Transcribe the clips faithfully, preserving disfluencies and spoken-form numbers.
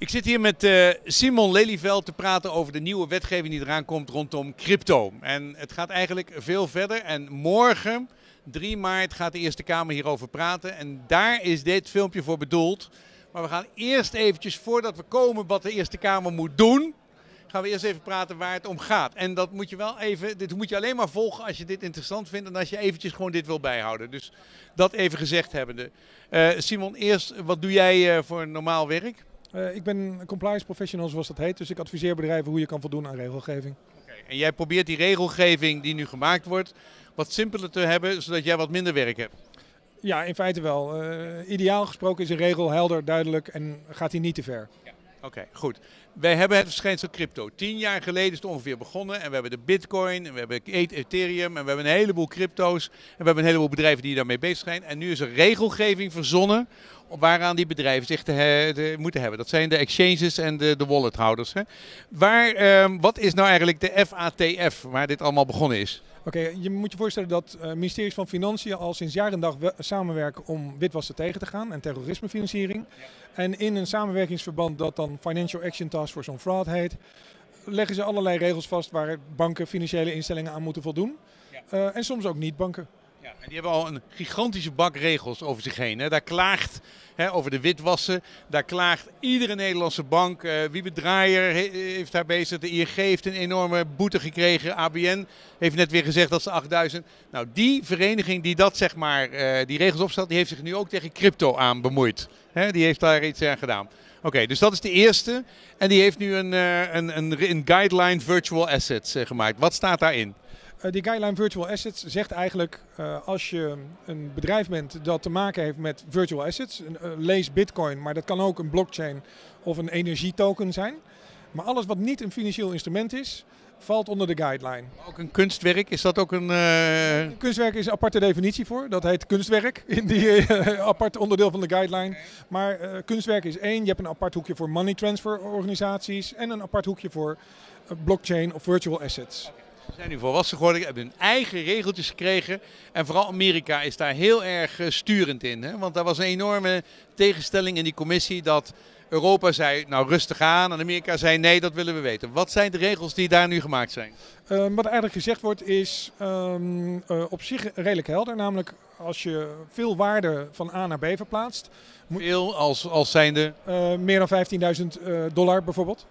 Ik zit hier met uh, Simon Lelyveld te praten over de nieuwe wetgeving die eraan komt rondom crypto. En het gaat eigenlijk veel verder. En morgen, drie maart, gaat de Eerste Kamer hierover praten. En daar is dit filmpje voor bedoeld. Maar we gaan eerst eventjes, voordat we komen wat de Eerste Kamer moet doen, gaan we eerst even praten waar het om gaat. En dat moet je wel even, dit moet je alleen maar volgen als je dit interessant vindt en als je eventjes gewoon dit wil bijhouden. Dus dat even gezegd hebbende. Uh, Simon, eerst, wat doe jij uh, voor normaal werk? Uh, ik ben compliance professional, zoals dat heet. Dus ik adviseer bedrijven hoe je kan voldoen aan regelgeving. Okay. En jij probeert die regelgeving die nu gemaakt wordt wat simpeler te hebben, zodat jij wat minder werk hebt? Ja, in feite wel. Uh, ideaal gesproken is een regel helder, duidelijk en gaat die niet te ver. Ja. Oké, okay, goed. Wij hebben het verschijnsel crypto. Tien jaar geleden is het ongeveer begonnen en we hebben de bitcoin en we hebben Ethereum en we hebben een heleboel crypto's en we hebben een heleboel bedrijven die daarmee bezig zijn. En nu is er regelgeving verzonnen waaraan die bedrijven zich te, he, te moeten hebben. Dat zijn de exchanges en de, de wallethouders. Hè. Waar, eh, wat is nou eigenlijk de F A T F, waar dit allemaal begonnen is? Oké, okay, je moet je voorstellen dat uh, ministeries van Financiën al sinds jaar en dag samenwerken om witwassen tegen te gaan en terrorismefinanciering. Ja. En in een samenwerkingsverband dat dan Financial Action Task Force on Fraud heet, leggen ze allerlei regels vast waar banken, financiële instellingen aan moeten voldoen. Ja. Uh, en soms ook niet banken. Ja, en die hebben al een gigantische bak regels over zich heen. Hè. Daar klaagt, hè, over de witwassen, daar klaagt iedere Nederlandse bank. Uh, Wiebe Draaier he, heeft daar bezig, de I N G heeft een enorme boete gekregen. A B N heeft net weer gezegd dat ze achtduizend. Nou, die vereniging die dat, zeg maar, uh, die regels opstelt, die heeft zich nu ook tegen crypto aan bemoeid. Hè, die heeft daar iets aan gedaan. Oké, okay, dus dat is de eerste. En die heeft nu een, uh, een, een, een guideline virtual assets uh, gemaakt. Wat staat daarin? Uh, die guideline virtual assets zegt eigenlijk, uh, als je een bedrijf bent dat te maken heeft met virtual assets, uh, lees bitcoin, maar dat kan ook een blockchain of een energietoken zijn. Maar alles wat niet een financieel instrument is, valt onder de guideline. Ook een kunstwerk, is dat ook een... Uh... Een kunstwerk is een aparte definitie voor, dat heet kunstwerk, in die uh, apart onderdeel van de guideline. Okay. Maar uh, kunstwerk is één, je hebt een apart hoekje voor money transfer organisaties en een apart hoekje voor uh, blockchain of virtual assets. Okay. We zijn nu volwassen geworden, hebben hun eigen regeltjes gekregen. En vooral Amerika is daar heel erg uh, sturend in. Hè? Want daar was een enorme tegenstelling in die commissie dat Europa zei, nou rustig aan. En Amerika zei, nee, dat willen we weten. Wat zijn de regels die daar nu gemaakt zijn? Uh, wat eigenlijk gezegd wordt is um, uh, op zich redelijk helder. Namelijk als je veel waarde van A naar B verplaatst. Veel als, als zijnde? Uh, meer dan vijftienduizend uh, dollar bijvoorbeeld.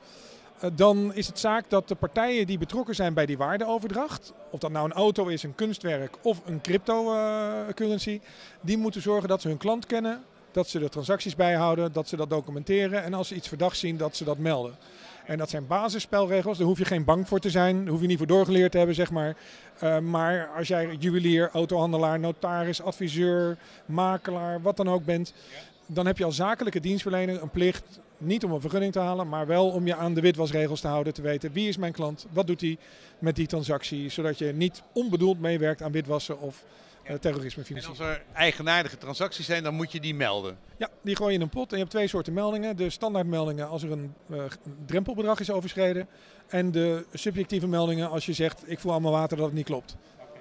Dan is het zaak dat de partijen die betrokken zijn bij die waardeoverdracht, of dat nou een auto is, een kunstwerk of een cryptocurrency, die moeten zorgen dat ze hun klant kennen, dat ze de transacties bijhouden, dat ze dat documenteren en als ze iets verdachts zien, dat ze dat melden. En dat zijn basisspelregels, daar hoef je geen bang voor te zijn, daar hoef je niet voor doorgeleerd te hebben, zeg maar. Uh, maar als jij juwelier, autohandelaar, notaris, adviseur, makelaar, wat dan ook bent, dan heb je als zakelijke dienstverlener een plicht, niet om een vergunning te halen, maar wel om je aan de witwasregels te houden, te weten wie is mijn klant, wat doet hij met die transactie, zodat je niet onbedoeld meewerkt aan witwassen of uh, terrorismefinanciering. En als er eigenaardige transacties zijn, dan moet je die melden? Ja, die gooi je in een pot en je hebt twee soorten meldingen. De standaardmeldingen als er een uh, drempelbedrag is overschreden en de subjectieve meldingen als je zegt, ik voel allemaal water dat het niet klopt.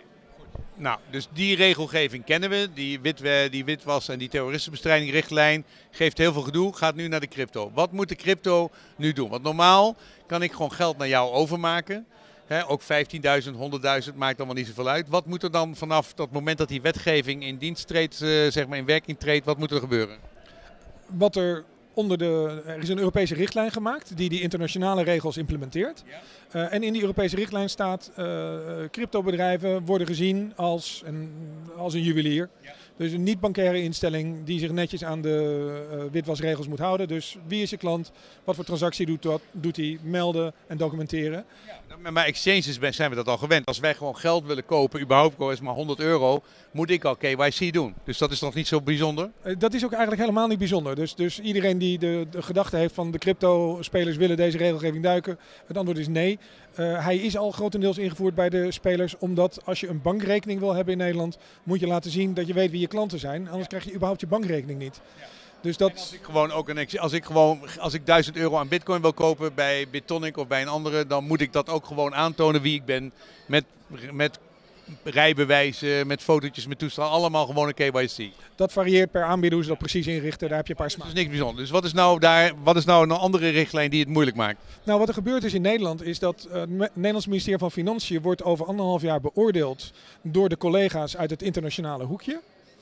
Nou, dus die regelgeving kennen we, die, wit, die witwas- en die terrorismebestrijdingrichtlijn geeft heel veel gedoe, gaat nu naar de crypto. Wat moet de crypto nu doen? Want normaal kan ik gewoon geld naar jou overmaken, hè, ook vijftienduizend, honderdduizend, maakt allemaal niet zoveel uit. Wat moet er dan vanaf dat moment dat die wetgeving in dienst treedt, uh, zeg maar in werking treedt, wat moet er gebeuren? Wat er onder de, er is een Europese richtlijn gemaakt die die internationale regels implementeert. Ja. Uh, en in die Europese richtlijn staat, uh, cryptobedrijven worden gezien als een, als een juwelier. Ja. Dus een niet-bankaire instelling die zich netjes aan de uh, witwasregels moet houden. Dus wie is je klant, wat voor transactie doet dat, doet hij, melden en documenteren. Ja, met mijn exchanges zijn we dat al gewend. Als wij gewoon geld willen kopen, überhaupt is maar honderd euro, moet ik al K Y C doen. Dus dat is nog niet zo bijzonder? Uh, dat is ook eigenlijk helemaal niet bijzonder. Dus, dus iedereen die de, de gedachte heeft van de crypto-spelers willen deze regelgeving duiken, het antwoord is nee. Uh, hij is al grotendeels ingevoerd bij de spelers, omdat als je een bankrekening wil hebben in Nederland, moet je laten zien dat je weet wie je klanten zijn. Anders krijg je überhaupt je bankrekening niet. Ja. Dus dat... Als ik gewoon ook een, als ik gewoon, als ik duizend euro aan bitcoin wil kopen bij BitTonic of bij een andere, dan moet ik dat ook gewoon aantonen wie ik ben met, met rijbewijzen, met fotootjes, met toestel, allemaal gewoon een K Y C. Dat varieert per aanbieder hoe ze dat precies inrichten. Daar heb je een paar Dat smaken. is niks bijzonders. Dus wat is nou daar, wat is nou een andere richtlijn die het moeilijk maakt? Nou, wat er gebeurd is in Nederland is dat uh, het Nederlands ministerie van Financiën wordt over anderhalf jaar beoordeeld door de collega's uit het internationale hoekje.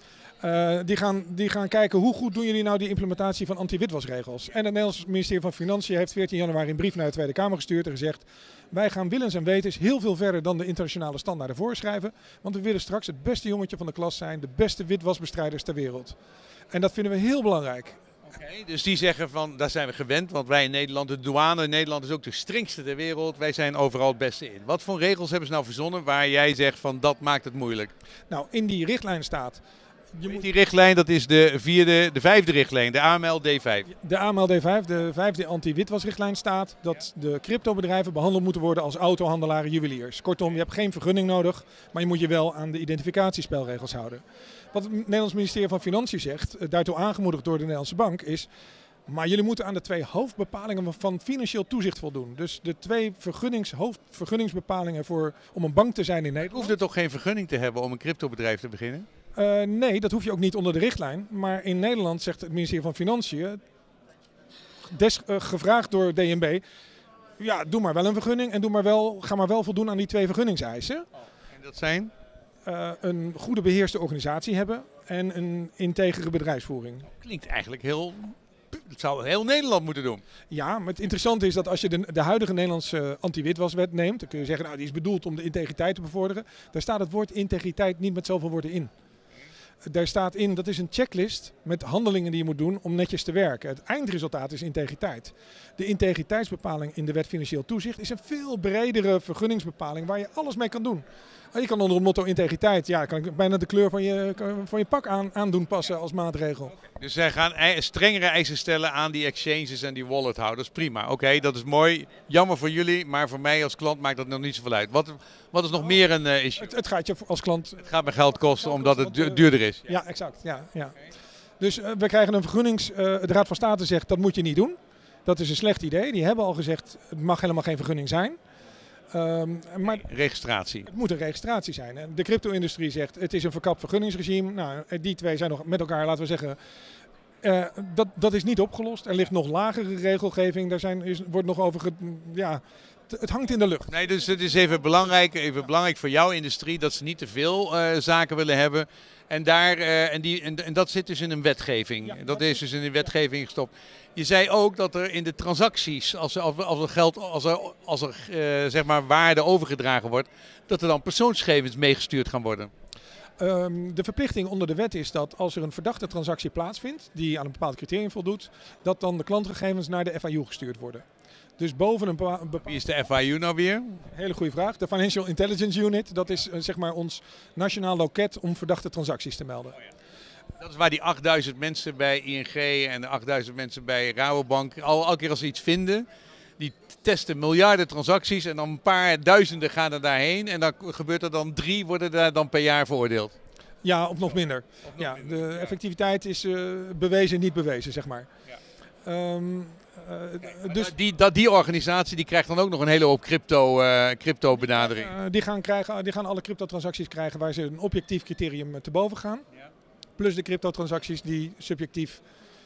Uh, die, gaan, die gaan kijken hoe goed doen jullie nou die implementatie van anti-witwasregels. En het Nederlands ministerie van Financiën heeft veertien januari een brief naar de Tweede Kamer gestuurd en gezegd: wij gaan willens en wetens heel veel verder dan de internationale standaarden voorschrijven. Want we willen straks het beste jongetje van de klas zijn, de beste witwasbestrijders ter wereld. En dat vinden we heel belangrijk. Okay, dus die zeggen van, daar zijn we gewend, want wij in Nederland, de douane in Nederland is ook de strengste ter wereld. Wij zijn overal het beste in. Wat voor regels hebben ze nou verzonnen waar jij zegt van dat maakt het moeilijk? Nou, in die richtlijn staat... Je moet... Die richtlijn, dat is de vierde, de vijfde richtlijn, de A M L D vijf. De A M L D vijf, de vijfde anti-witwasrichtlijn staat dat de cryptobedrijven behandeld moeten worden als autohandelaren, juweliers. Kortom, je hebt geen vergunning nodig, maar je moet je wel aan de identificatiespelregels houden. Wat het Nederlands ministerie van Financiën zegt, daartoe aangemoedigd door de Nederlandse Bank, is: maar jullie moeten aan de twee hoofdbepalingen van financieel toezicht voldoen. Dus de twee vergunnings, hoofdvergunningsbepalingen voor, om een bank te zijn in Nederland. Hoeft er toch geen vergunning te hebben om een cryptobedrijf te beginnen? Uh, nee, dat hoef je ook niet onder de richtlijn. Maar in Nederland zegt het ministerie van Financiën, des, uh, gevraagd door D N B, ja, doe maar wel een vergunning en doe maar wel, ga maar wel voldoen aan die twee vergunningseisen. Oh. En dat zijn? Uh, een goede beheerste organisatie hebben en een integere bedrijfsvoering. Klinkt eigenlijk heel... Dat zou heel Nederland moeten doen. Ja, maar het interessante is dat als je de, de huidige Nederlandse anti-witwaswet neemt, dan kun je zeggen, nou, die is bedoeld om de integriteit te bevorderen. Daar staat het woord integriteit niet met zoveel woorden in. Daar staat in, dat is een checklist met handelingen die je moet doen om netjes te werken. Het eindresultaat is integriteit. De integriteitsbepaling in de wet financieel toezicht is een veel bredere vergunningsbepaling waar je alles mee kan doen. Je kan onder het motto integriteit, ja, kan ik bijna de kleur van je, van je pak aan, aan doen passen als maatregel. Dus zij gaan strengere eisen stellen aan die exchanges en die wallethouders. Prima, oké, okay, dat is mooi. Jammer voor jullie, maar voor mij als klant maakt dat nog niet zoveel uit. Wat, wat is nog meer een uh, issue? Het, het gaat je als klant... Het gaat me geld kosten omdat het du duurder is. Ja, exact. Ja, ja. Dus uh, we krijgen een vergunnings... Uh, de Raad van State zegt dat moet je niet doen. Dat is een slecht idee. Die hebben al gezegd het mag helemaal geen vergunning zijn. Um, maar registratie. Het moet een registratie zijn. En de crypto-industrie zegt het is een verkapt vergunningsregime. Nou, die twee zijn nog met elkaar, laten we zeggen, uh, dat, dat is niet opgelost. Er ligt nog lagere regelgeving. Daar zijn, is, wordt nog over, ge, ja, het hangt in de lucht. Nee, dus het is even belangrijk, even belangrijk voor jouw industrie dat ze niet te veel uh, zaken willen hebben. En, daar, uh, en, die, en, en dat zit dus in een wetgeving. Ja, dat is dus in de wetgeving gestopt. Je zei ook dat er in de transacties, als er, als er geld, als er, als er uh, zeg maar waarde overgedragen wordt, dat er dan persoonsgegevens meegestuurd gaan worden. Um, de verplichting onder de wet is dat als er een verdachte transactie plaatsvindt, die aan een bepaald criterium voldoet, dat dan de klantgegevens naar de F I U gestuurd worden. Dus boven een bepaalde... Wie is de F I U nou weer? Hele goede vraag. De Financial Intelligence Unit, dat is uh, zeg maar ons nationaal loket om verdachte transacties te melden. Oh ja. Dat is waar die achtduizend mensen bij I N G en de achtduizend mensen bij Rabobank, al, elke keer als ze iets vinden, die testen miljarden transacties en dan een paar duizenden gaan er daarheen. En dan gebeurt er dan drie, worden daar dan per jaar veroordeeld. Ja, of nog minder. Of nog ja, minder. De effectiviteit is uh, bewezen, niet bewezen, zeg maar. Ja. Um, Uh, dus die, dat, die organisatie die krijgt dan ook nog een hele hoop crypto, uh, crypto benadering. Uh, die, gaan krijgen, die gaan alle cryptotransacties krijgen waar ze een objectief criterium te boven gaan. Ja. Plus de cryptotransacties die subjectief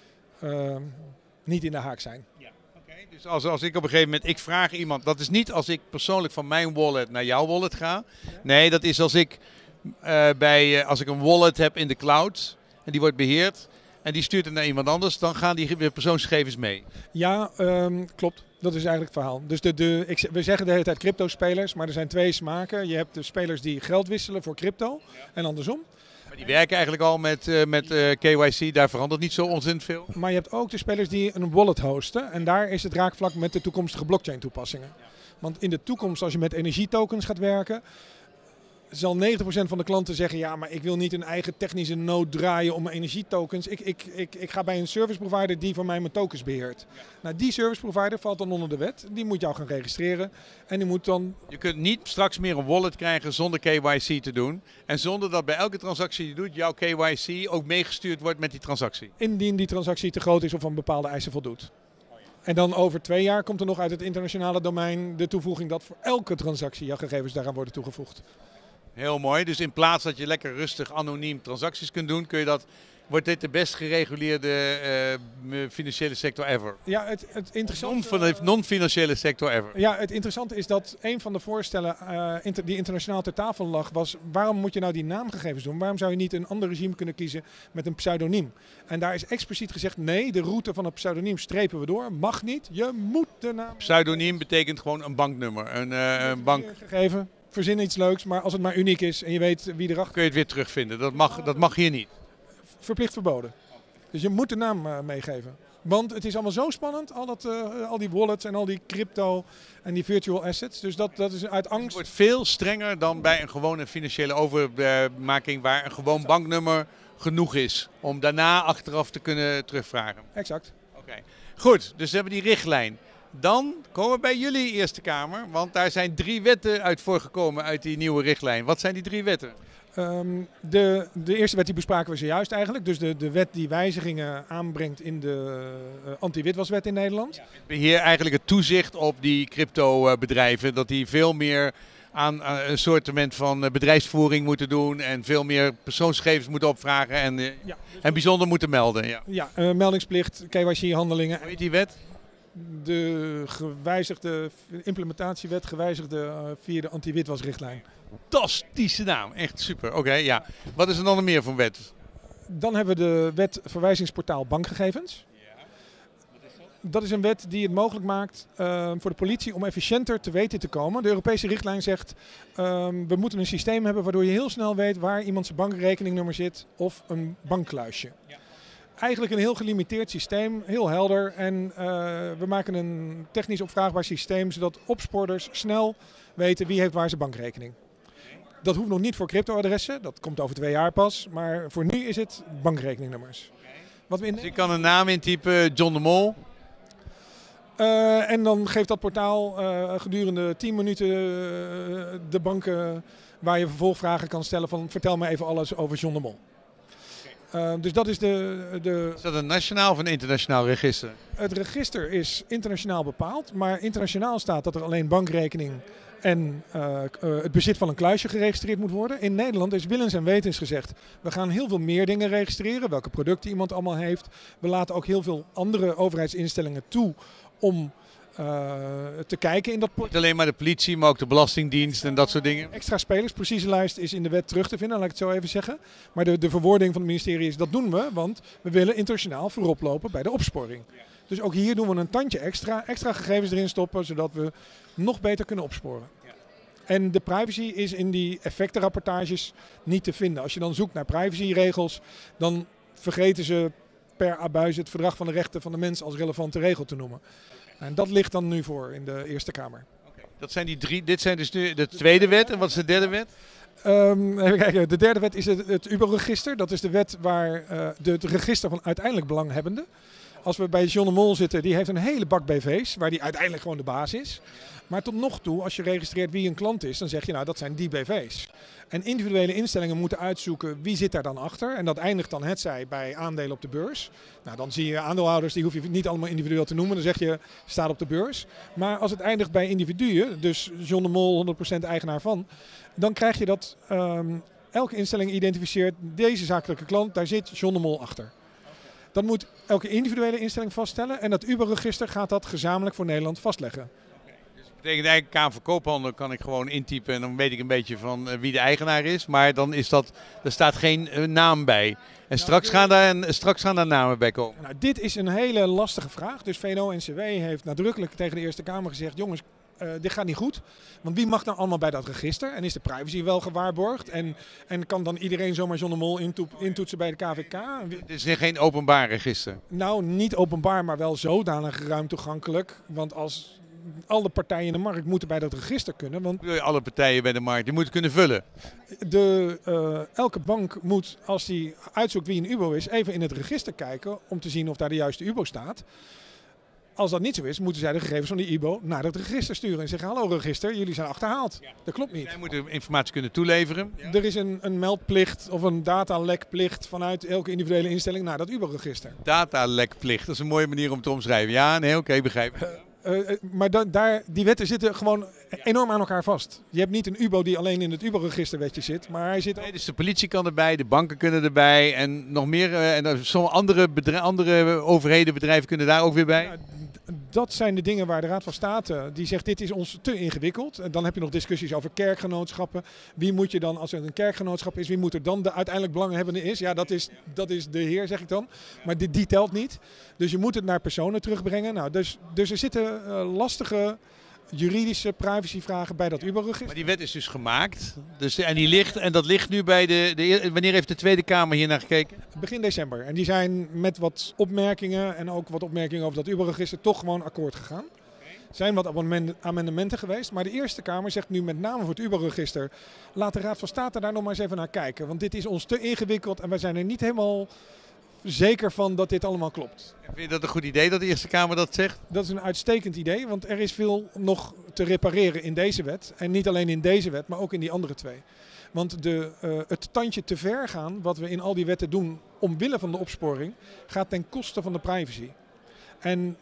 uh, niet in de haak zijn. Ja. Okay, dus als, als ik op een gegeven moment, ik vraag iemand, dat is niet als ik persoonlijk van mijn wallet naar jouw wallet ga. Ja. Nee, dat is als ik, uh, bij, uh, als ik een wallet heb in de cloud en die wordt beheerd. En die stuurt het naar iemand anders, dan gaan die persoonsgegevens mee. Ja, um, klopt. Dat is eigenlijk het verhaal. Dus de, de, ik, we zeggen de hele tijd crypto-spelers, maar er zijn twee smaken. Je hebt de spelers die geld wisselen voor crypto ja. en andersom. Maar die werken eigenlijk al met, uh, met uh, K Y C, daar verandert niet zo ontzettend veel. Maar je hebt ook de spelers die een wallet hosten. En daar is het raakvlak met de toekomstige blockchain toepassingen. Ja. Want in de toekomst, als je met energietokens gaat werken, zal negentig procent van de klanten zeggen, ja, maar ik wil niet een eigen technische node draaien om mijn energietokens. Ik, ik, ik, ik ga bij een service provider die voor mij mijn tokens beheert. Ja. Nou, die service provider valt dan onder de wet. Die moet jou gaan registreren. En die moet dan... Je kunt niet straks meer een wallet krijgen zonder K Y C te doen. En zonder dat bij elke transactie die je doet, jouw K Y C ook meegestuurd wordt met die transactie. Indien die transactie te groot is of aan bepaalde eisen voldoet. En dan over twee jaar komt er nog uit het internationale domein de toevoeging dat voor elke transactie jouw gegevens daaraan worden toegevoegd. Heel mooi. Dus in plaats dat je lekker rustig anoniem transacties kunt doen, kun je dat, wordt dit de best gereguleerde uh, financiële sector ever. Ja, het, het interessante... Non, non-financiële sector ever. Ja, het interessante is dat een van de voorstellen uh, inter, die internationaal ter tafel lag was, waarom moet je nou die naamgegevens doen? Waarom zou je niet een ander regime kunnen kiezen met een pseudoniem? En daar is expliciet gezegd, nee, de route van het pseudoniem strepen we door. Mag niet, je moet de naam... Pseudoniem betekent gewoon een banknummer, een, uh, een bank... Gegeven, verzin iets leuks, maar als het maar uniek is en je weet wie erachter... Kun je het weer terugvinden, dat mag, dat mag hier niet. Verplicht verboden. Dus je moet de naam uh, meegeven. Want het is allemaal zo spannend, al, dat, uh, al die wallets en al die crypto en die virtual assets. Dus dat, dat is uit angst. Het wordt veel strenger dan bij een gewone financiële overmaking waar een gewoon banknummer genoeg is. Om daarna achteraf te kunnen terugvragen. Exact. Oké. Okay. Goed, dus we hebben die richtlijn. Dan komen we bij jullie Eerste Kamer, want daar zijn drie wetten uit voorgekomen uit die nieuwe richtlijn. Wat zijn die drie wetten? Um, de, de eerste wet die bespraken we zojuist eigenlijk. Dus de, de wet die wijzigingen aanbrengt in de uh, anti-witwaswet in Nederland. Ja. Beheer eigenlijk het toezicht op die crypto-bedrijven. Dat die veel meer aan, aan een soortement van bedrijfsvoering moeten doen. En veel meer persoonsgegevens moeten opvragen. En, uh, ja, dus en bijzonder moeten melden. Ja, ja uh, meldingsplicht, K Y C-handelingen. Hoe heet die wet? De gewijzigde implementatiewet, gewijzigde uh, via de anti-witwasrichtlijn. Fantastische naam, echt super. Oké, okay, ja. Wat is er dan nog meer voor wet? Dan hebben we de wet verwijzingsportaal bankgegevens. Ja. Wat is dat? Dat is een wet die het mogelijk maakt uh, voor de politie om efficiënter te weten te komen. De Europese richtlijn zegt, uh, we moeten een systeem hebben waardoor je heel snel weet waar iemand zijn bankrekeningnummer zit of een bankkluisje. Ja. Eigenlijk een heel gelimiteerd systeem, heel helder. En uh, we maken een technisch opvraagbaar systeem zodat opsporers snel weten wie heeft waar zijn bankrekening. Dat hoeft nog niet voor cryptoadressen, dat komt over twee jaar pas. Maar voor nu is het bankrekeningnummers. Wat we in... Dus je kan een naam intypen, John de Mol. Uh, en dan geeft dat portaal uh, gedurende tien minuten uh, de banken waar je vervolgvragen kan stellen van vertel me even alles over John de Mol. Uh, dus dat is de, de... Is dat een nationaal of een internationaal register? Het register is internationaal bepaald, maar internationaal staat dat er alleen bankrekening en uh, uh, het bezit van een kluisje geregistreerd moet worden. In Nederland is willens en wetens gezegd, we gaan heel veel meer dingen registreren, welke producten iemand allemaal heeft. We laten ook heel veel andere overheidsinstellingen toe om uh, te kijken in dat portaal. Niet alleen maar de politie, maar ook de Belastingdienst en dat soort dingen. Extra spelers, precieze lijst is in de wet terug te vinden, laat ik het zo even zeggen. Maar de, de verwoording van het ministerie is, dat doen we, want we willen internationaal voorop lopen bij de opsporing. Dus ook hier doen we een tandje extra, extra gegevens erin stoppen, zodat we nog beter kunnen opsporen. Ja. En de privacy is in die effectenrapportages niet te vinden. Als je dan zoekt naar privacyregels, dan vergeten ze per abuis het verdrag van de rechten van de mens als relevante regel te noemen. Okay. En dat ligt dan nu voor in de Eerste Kamer. Okay. Dat zijn die drie, dit zijn dus nu de tweede wet. En wat is de derde wet? Um, even kijken. De derde wet is het, het U B O-register. Dat is de wet waar uh, de, het register van uiteindelijk belanghebbenden. Als we bij John de Mol zitten, die heeft een hele bak B V's, waar die uiteindelijk gewoon de baas is. Maar tot nog toe, als je registreert wie een klant is, dan zeg je nou dat zijn die B V's. En individuele instellingen moeten uitzoeken wie zit daar dan achter. En dat eindigt dan hetzij bij aandelen op de beurs. Nou, dan zie je aandeelhouders, die hoef je niet allemaal individueel te noemen. Dan zeg je, staat op de beurs. Maar als het eindigt bij individuen, dus John de Mol honderd procent eigenaar van, dan krijg je dat um, elke instelling identificeert deze zakelijke klant, daar zit John de Mol achter. Dan moet elke individuele instelling vaststellen en dat U B O-register gaat dat gezamenlijk voor Nederland vastleggen. Okay, dus dat betekent eigenlijk Kamer van Koophandel kan ik gewoon intypen en dan weet ik een beetje van uh, wie de eigenaar is. Maar dan is dat, er staat geen uh, naam bij. En nou, straks, gaan daar, en straks gaan daar namen bij komen. Nou, dit is een hele lastige vraag. Dus V N O N C W heeft nadrukkelijk tegen de Eerste Kamer gezegd, jongens, Uh, dit gaat niet goed, want wie mag nou allemaal bij dat register? En is de privacy wel gewaarborgd? En, en kan dan iedereen zomaar John de Mol intoep, intoetsen bij de K V K? Het is geen openbaar register? Nou, niet openbaar, maar wel zodanig ruim toegankelijk. Want als alle partijen in de markt moeten bij dat register kunnen. Want wil je alle partijen bij de markt, die moeten kunnen vullen? De, uh, elke bank moet, als die uitzoekt wie een U B O is, even in het register kijken om te zien of daar de juiste U B O staat. Als dat niet zo is, moeten zij de gegevens van die I B O naar het register sturen en zeggen, hallo register, jullie zijn achterhaald. Ja. Dat klopt niet. Zij moeten informatie kunnen toeleveren. Ja. Er is een, een meldplicht of een datalekplicht vanuit elke individuele instelling naar dat U B O-register. Datalekplicht, dat is een mooie manier om te omschrijven. Ja, nee, oké, okay, begrijp ik. Uh, maar da daar, die wetten zitten gewoon enorm aan elkaar vast. Je hebt niet een U B O die alleen in het U B O-registerwetje zit, maar hij zit ook... Nee, dus de politie kan erbij, de banken kunnen erbij en nog meer. Uh, en sommige andere, andere overheden, bedrijven kunnen daar ook weer bij. Ja, dat zijn de dingen waar de Raad van State die zegt dit is ons te ingewikkeld. En dan heb je nog discussies over kerkgenootschappen. Wie moet je dan, als er een kerkgenootschap is, wie moet er dan de uiteindelijk belanghebbende is? Ja, dat is, dat is de heer, zeg ik dan. Maar die, die telt niet. Dus je moet het naar personen terugbrengen. Nou, dus, dus er zitten uh, lastige juridische privacyvragen bij dat U B O-register. Maar die wet is dus gemaakt. Dus, en, die ligt, en dat ligt nu bij de, de... Wanneer heeft de Tweede Kamer hier naar gekeken? Begin december. En die zijn met wat opmerkingen en ook wat opmerkingen over dat U B O-register toch gewoon akkoord gegaan. Er zijn wat amendementen geweest, maar de Eerste Kamer zegt nu met name voor het U B O-register, laat de Raad van State daar nog maar eens even naar kijken. Want dit is ons te ingewikkeld en wij zijn er niet helemaal zeker van dat dit allemaal klopt. Vind je dat een goed idee dat de Eerste Kamer dat zegt? Dat is een uitstekend idee, want er is veel nog te repareren in deze wet. En niet alleen in deze wet, maar ook in die andere twee. Want de, uh, het tandje te ver gaan, wat we in al die wetten doen omwille van de opsporing, gaat ten koste van de privacy. En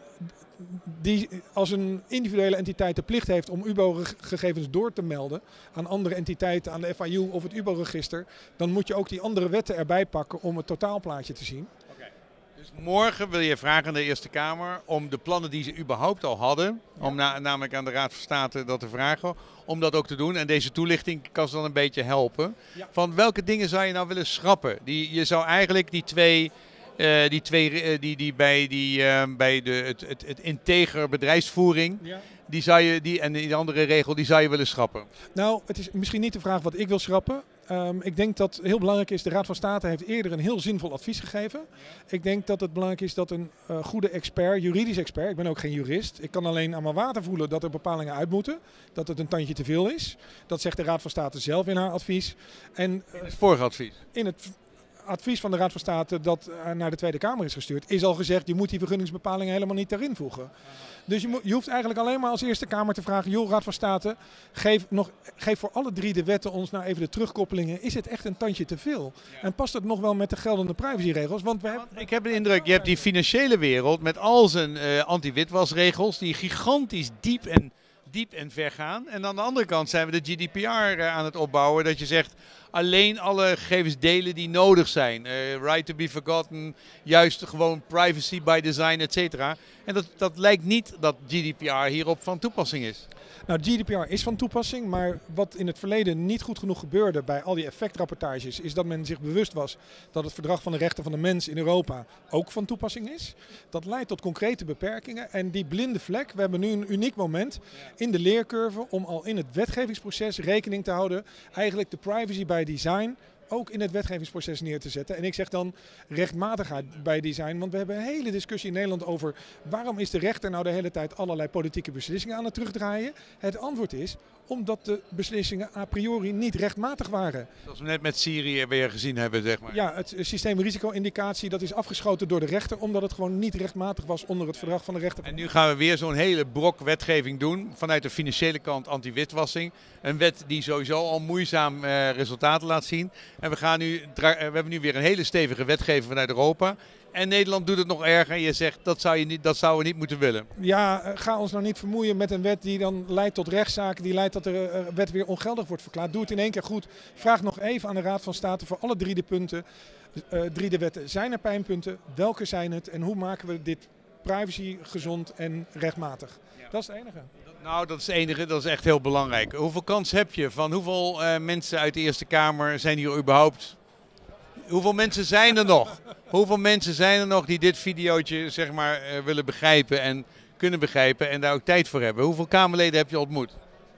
die, als een individuele entiteit de plicht heeft om U B O-gegevens door te melden aan andere entiteiten, aan de F A U of het U B O-register, dan moet je ook die andere wetten erbij pakken om het totaalplaatje te zien. Okay. Dus morgen wil je vragen aan de Eerste Kamer om de plannen die ze überhaupt al hadden, ja. om na, namelijk aan de Raad van State dat te vragen, om dat ook te doen. En deze toelichting kan ze dan een beetje helpen. Ja. Van welke dingen zou je nou willen schrappen? Die, je zou eigenlijk die twee... Uh, die twee uh, die, die bij, die, uh, bij de, het, het, het integer bedrijfsvoering, ja. die zou je, die, en die andere regel, die zou je willen schrappen? Nou, het is misschien niet de vraag wat ik wil schrappen. Um, ik denk dat heel belangrijk is, de Raad van State heeft eerder een heel zinvol advies gegeven. Ja. Ik denk dat het belangrijk is dat een uh, goede expert, juridisch expert, ik ben ook geen jurist, ik kan alleen aan mijn water voelen dat er bepalingen uit moeten, dat het een tandje te veel is. Dat zegt de Raad van State zelf in haar advies. En, uh, in het vorige advies? In het advies van de Raad van State dat naar de Tweede Kamer is gestuurd, is al gezegd, je moet die vergunningsbepalingen helemaal niet daarin voegen. Dus je, moet, je hoeft eigenlijk alleen maar als Eerste Kamer te vragen, joh, Raad van State, geef, nog, geef voor alle drie de wetten ons nou even de terugkoppelingen. Is het echt een tandje te veel? Ja. En past het nog wel met de geldende privacyregels? Want we hebben... Ik heb de indruk, je hebt die financiële wereld met al zijn uh, anti-witwasregels die gigantisch diep en diep en ver gaan. En aan de andere kant zijn we de G D P R uh, aan het opbouwen. Dat je zegt, alleen alle gegevens delen die nodig zijn. Uh, right to be forgotten, juist gewoon privacy by design, et cetera. En dat, dat lijkt niet dat G D P R hierop van toepassing is. Nou, G D P R is van toepassing, maar wat in het verleden niet goed genoeg gebeurde bij al die effectrapportages, is dat men zich bewust was dat het Verdrag van de Rechten van de Mens in Europa ook van toepassing is. Dat leidt tot concrete beperkingen en die blinde vlek, we hebben nu een uniek moment in de leercurve om al in het wetgevingsproces rekening te houden, eigenlijk de privacy by design ook in het wetgevingsproces neer te zetten. En ik zeg dan rechtmatigheid bij design, want we hebben een hele discussie in Nederland over waarom is de rechter nou de hele tijd allerlei politieke beslissingen aan het terugdraaien. Het antwoord is omdat de beslissingen a priori niet rechtmatig waren. Zoals we net met Syrië weer gezien hebben, zeg maar. Ja, het systeem risico-indicatie dat is afgeschoten door de rechter omdat het gewoon niet rechtmatig was onder het Verdrag van de Rechten van En nu gaan we weer zo'n hele brok wetgeving doen vanuit de financiële kant anti-witwassing. Een wet die sowieso al moeizaam uh, resultaten laat zien. En we, gaan nu, we hebben nu weer een hele stevige wetgeving vanuit Europa. En Nederland doet het nog erger. Je zegt dat zou, je niet, dat zou we niet moeten willen. Ja, ga ons nou niet vermoeien met een wet die dan leidt tot rechtszaken. Die leidt tot de uh, wet weer ongeldig wordt verklaard. Doe het in één keer goed. Vraag nog even aan de Raad van State voor alle drie de punten. Uh, drie de wetten. Zijn er pijnpunten? Welke zijn het? En hoe maken we dit privacy gezond en rechtmatig? Ja. Dat is het enige. Nou, dat is het enige. Dat is echt heel belangrijk. Hoeveel kans heb je van hoeveel uh, mensen uit de Eerste Kamer zijn hier überhaupt? Hoeveel mensen zijn er nog? Hoeveel mensen zijn er nog die dit videootje zeg maar uh, willen begrijpen en kunnen begrijpen en daar ook tijd voor hebben? Hoeveel Kamerleden heb je ontmoet?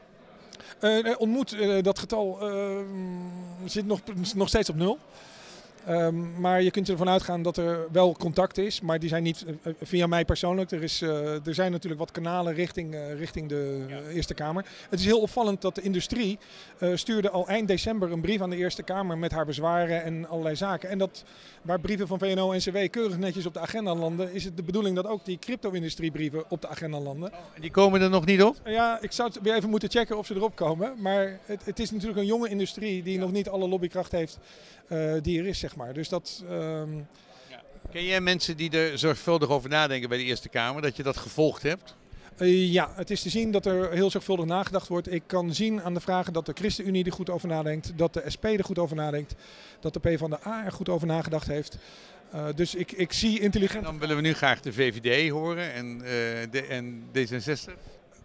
Uh, ontmoet, uh, dat getal uh, zit nog, nog steeds op nul. Um, maar je kunt ervan uitgaan dat er wel contact is, maar die zijn niet uh, via mij persoonlijk. Er, is, uh, er zijn natuurlijk wat kanalen richting, uh, richting de ja. Eerste Kamer. Het is heel opvallend dat de industrie uh, stuurde al eind december een brief aan de Eerste Kamer met haar bezwaren en allerlei zaken. En dat, waar brieven van V N O en N C W keurig netjes op de agenda landen, is het de bedoeling dat ook die crypto-industrie brieven op de agenda landen. Oh, en die komen er nog niet op? Uh, ja, ik zou het weer even moeten checken of ze erop komen. Maar het, het is natuurlijk een jonge industrie die ja. nog niet alle lobbykracht heeft uh, die er is, zeg maar. Dus dat, um... ja. Ken jij mensen die er zorgvuldig over nadenken bij de Eerste Kamer, dat je dat gevolgd hebt? Uh, ja, het is te zien dat er heel zorgvuldig nagedacht wordt. Ik kan zien aan de vragen dat de ChristenUnie er goed over nadenkt, dat de S P er goed over nadenkt, dat de PvdA er goed over nagedacht heeft. Uh, dus ik, ik zie intelligent. En dan willen we nu graag de V V D horen en, uh, de, en D zesenzestig.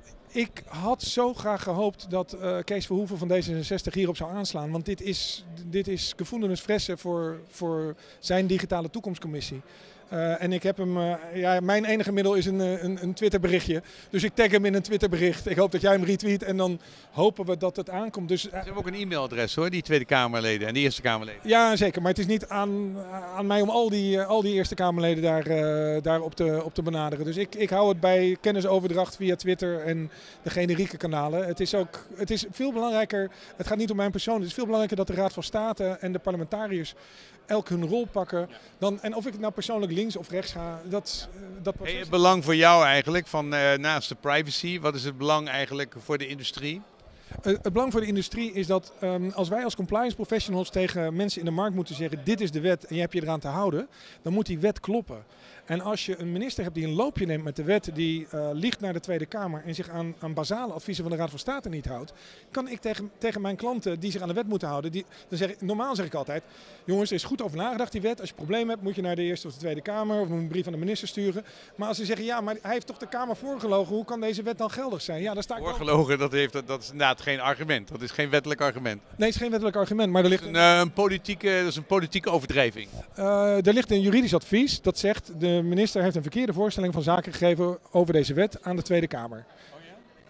Ik had zo graag gehoopt dat uh, Kees Verhoeven van D zesenzestig hierop zou aanslaan. Want dit is, dit is gevoelens fressen voor, voor zijn digitale toekomstcommissie. Uh, en ik heb hem, uh, ja, mijn enige middel is een, een, een Twitterberichtje. Dus ik tag hem in een Twitterbericht. Ik hoop dat jij hem retweet en dan hopen we dat het aankomt. Dus, uh, Ze hebben ook een e-mailadres hoor, die Tweede Kamerleden en die Eerste Kamerleden. Ja, zeker. Maar het is niet aan, aan mij om al die, al die Eerste Kamerleden daar, uh, daar op, te, op te benaderen. Dus ik, ik hou het bij kennisoverdracht via Twitter en de generieke kanalen. Het is ook, het is veel belangrijker, het gaat niet om mijn persoon, het is veel belangrijker dat de Raad van State en de parlementariërs elk hun rol pakken. Dan, en of ik nou persoonlijk links of rechts ga, dat, dat proces... Hey, het belang voor jou eigenlijk, van, uh, naast de privacy, wat is het belang eigenlijk voor de industrie? Uh, het belang voor de industrie is dat um, als wij als compliance professionals tegen mensen in de markt moeten zeggen, dit is de wet en je hebt je eraan te houden, dan moet die wet kloppen. En als je een minister hebt die een loopje neemt met de wet, die uh, liegt naar de Tweede Kamer en zich aan, aan basale adviezen van de Raad van State niet houdt, kan ik tegen, tegen mijn klanten die zich aan de wet moeten houden, die, dan zeg ik, normaal zeg ik altijd, jongens, er is goed over nagedacht die wet. Als je een probleem hebt, moet je naar de Eerste of de Tweede Kamer of een brief aan de minister sturen. Maar als ze zeggen, ja, maar hij heeft toch de Kamer voorgelogen, hoe kan deze wet dan geldig zijn? Ja, daar sta ik voorgelogen, dat, heeft, dat is inderdaad geen argument. Dat is geen wettelijk argument. Nee, het is geen wettelijk argument, maar er ligt een, een, een, politieke, dat is een politieke overdrijving. Uh, er ligt een juridisch advies dat zegt, de minister heeft een verkeerde voorstelling van zaken gegeven over deze wet aan de Tweede Kamer. Oh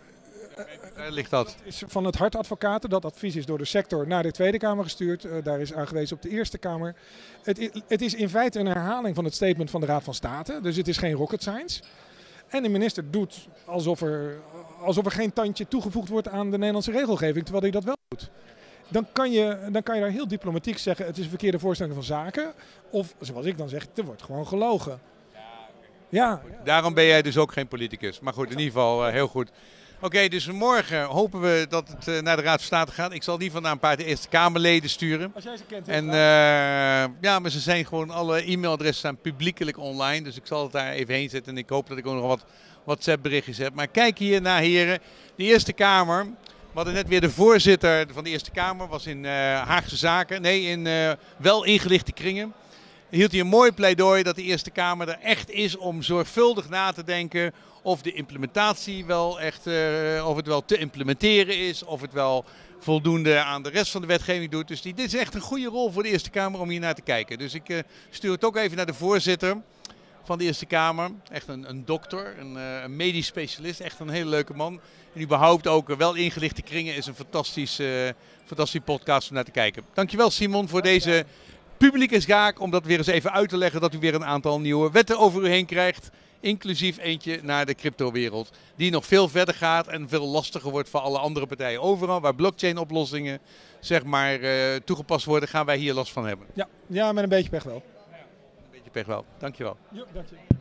ja? Waar ligt dat? Dat is van het Hart Advocaten. Dat advies is door de sector naar de Tweede Kamer gestuurd. Uh, daar is aangewezen op de Eerste Kamer. Het is, het is in feite een herhaling van het statement van de Raad van State. Dus het is geen rocket science. En de minister doet alsof er, alsof er geen tandje toegevoegd wordt aan de Nederlandse regelgeving, terwijl hij dat wel doet. Dan kan, je, dan kan je daar heel diplomatiek zeggen, het is een verkeerde voorstelling van zaken. Of, zoals ik dan zeg, er wordt gewoon gelogen. Ja. Daarom ben jij dus ook geen politicus. Maar goed, in ieder geval uh, heel goed. Oké, okay, dus morgen hopen we dat het uh, naar de Raad van State gaat. Ik zal in ieder geval naar een paar de Eerste Kamerleden sturen. Als jij ze kent. En uh, ja, maar ze zijn gewoon, alle e-mailadressen staan publiekelijk online. Dus ik zal het daar even heen zetten. En ik hoop dat ik ook nog wat WhatsApp berichtjes heb. Maar kijk hier naar, heren. De Eerste Kamer. We hadden net weer de voorzitter van de Eerste Kamer. Was in uh, Haagse Zaken. Nee, in uh, wel ingelichte kringen. Hield hij een mooi pleidooi dat de Eerste Kamer er echt is om zorgvuldig na te denken of de implementatie wel echt, uh, of het wel te implementeren is, of het wel voldoende aan de rest van de wetgeving doet. Dus die, dit is echt een goede rol voor de Eerste Kamer om hier naar te kijken. Dus ik uh, stuur het ook even naar de voorzitter van de Eerste Kamer. Echt een, een dokter, een, uh, een medisch specialist, echt een hele leuke man. En überhaupt ook uh, wel ingelichte kringen is een fantastische, uh, fantastische podcast om naar te kijken. Dankjewel Simon voor deze publieke zaak, om dat weer eens even uit te leggen, dat u weer een aantal nieuwe wetten over u heen krijgt. Inclusief eentje naar de cryptowereld, die nog veel verder gaat en veel lastiger wordt voor alle andere partijen. Overal waar blockchain oplossingen zeg maar, uh, toegepast worden, gaan wij hier last van hebben. Ja, ja, met een beetje pech wel. Een beetje pech wel. Dankjewel. Jo, dank je.